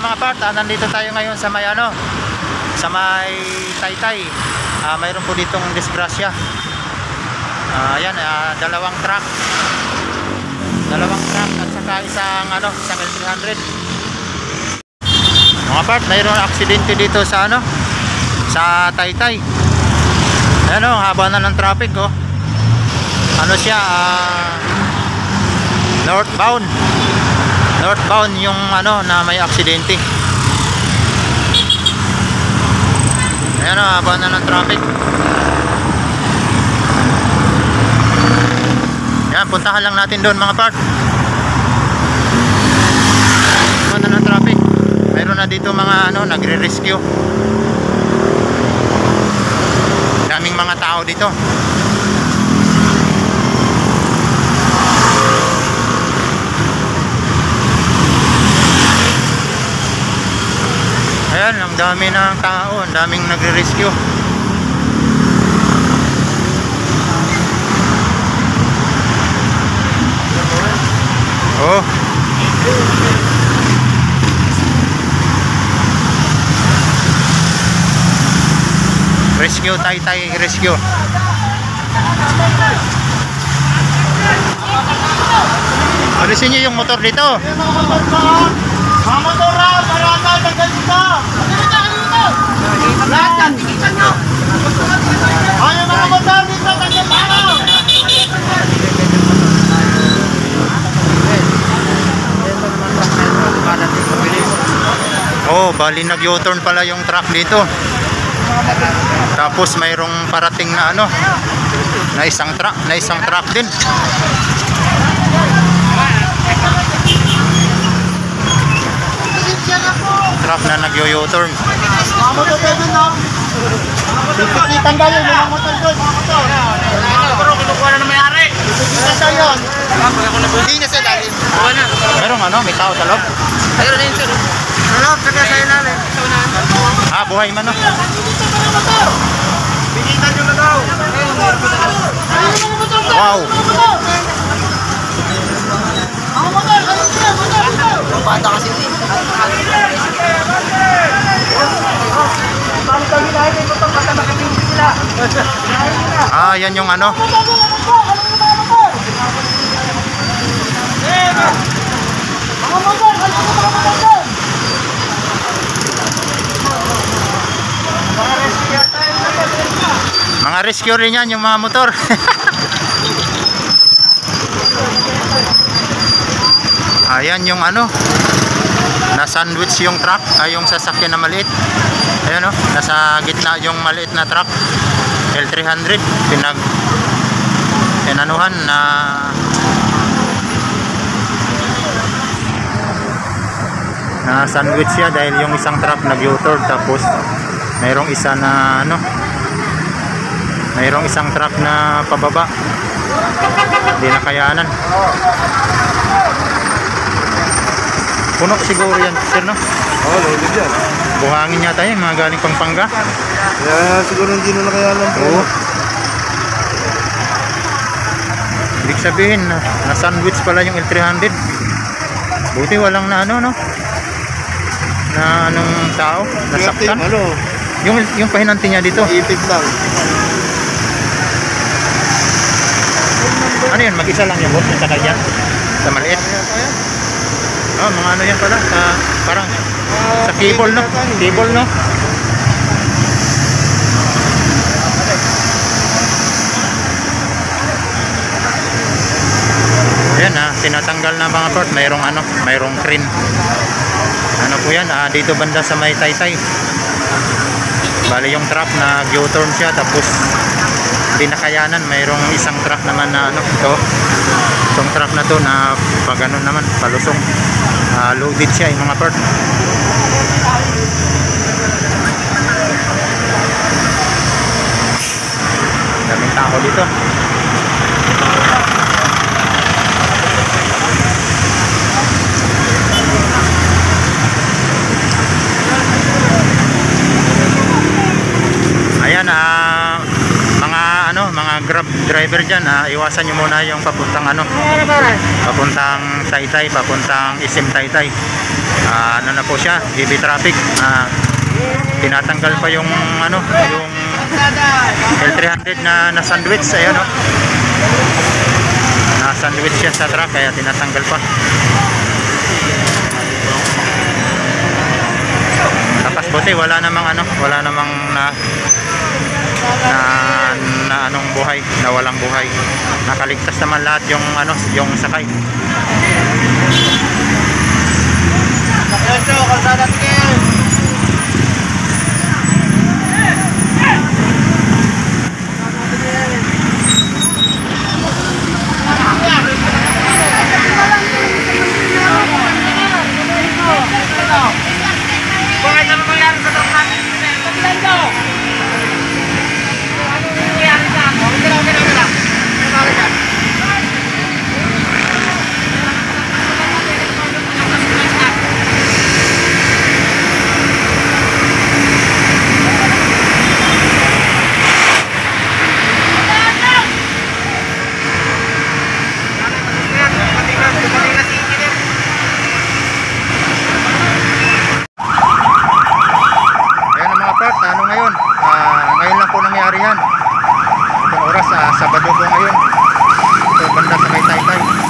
mga part, nandito tayo ngayon sa may ano, sa may Taytay. Mayroon po ditong disgrasya. Ayan, dalawang truck at saka isang L300. Mga part, mayroong aksidente dito sa ano, sa Taytay. Ayan o, haba na ng traffic oh. Ano siya, northbound yung ano na may aksidente. Ayan o, haba na ng traffic. Yan, puntahan lang natin doon mga part. Haba na ng traffic. Mayroon na dito mga ano, nagre-rescue. Daming mga tao dito. Ayan, ang dami ng tao, ang daming nagre-rescue. Oh. Rescue, Taytay rescue. Alisin niyo yung motor dito. Mga motor ha, parata, tagal dito. Lahat, tikitan nyo. Ay, mga motor dito, tagal dito. Oh, bali nag-U-turn pala yung truck dito. Tapos mayroong parating na ano, na isang truck din. Truck na nag-U-turn. Mga motor doon, no? Tikitan tayo, mga motor doon, mga motor. Pero kinukuha na na may-ari. Tikitan tayo. Hindi na sa lalim. Merong ano, may tao sa loob. Ayun na yun, sir. Ano, saka sa ilalim. Buhay man no. Tikitan nyo na daw. Wow. Mga motor, ayun sila, motor. Bata kasi ito. Yan yung ano. Mga rescue rin yan yung mga motor. Ayan yung ano, na sandwich yung truck, yung sasakyan na maliit. Ayan o, nasa gitna yung maliit na truck L300. Pinanuhan na sandwich siya dahil yung isang truck nag-U-turn, tapos mayroong isa na ano, mayroong isang truck na pababa, hindi na kayanan. Puno siguro yan, sir, no? Oo, lulog yan. Buhangin yata yan, mga galing Pampanga. Kaya siguro hindi na nakayanan po. Oo. Ibig sabihin, na sandwich pala yung L300. Buti walang na ano, no? Na anong tao? Nasaktan? Ano? Yung pahinanti niya dito. Ipit lang. Ano yun? Mag-isa lang yung boss yung sakay dyan? Sa maliit? Oh, mga ano yan pala? Parang sa cable, no? Cable, no? Ayan tinatanggal na mga part. Mayroong ano, mayroong crane. Ano po yan? Dito banda sa may Taytay. Bali yung truck na U-turn siya, tapos hindi nakayanan. Mayroong isang truck naman na ano, itong truck na to na pag ano naman, palusong. Loaded siya yung mga part. Daming tao dito. Ayan, mga grab driver dyan, iwasan nyo muna yung papuntang ano, papuntang Taytay, papuntang SM Taytay. Ano na po siya, heavy traffic. Tinatanggal pa yung ano, yung L300 na sandwich, ayun no. Na sandwich siya sa truck kaya tinatanggal pa. Tapos buti wala namang ano, wala namang na anong buhay, na walang buhay. Nakaligtas naman lahat yung ano, yung sakay. Ito, kalsada tingin. Bakit ano nangyari sa truck natin? Kapitan nyo! Ano nangyari sa ako? Okay lang. May bakit yan? Ano ngayon? Ngayon lang po nangyari yan. Itong oras, Sabado po ngayon. Ito banda sa may Taytay.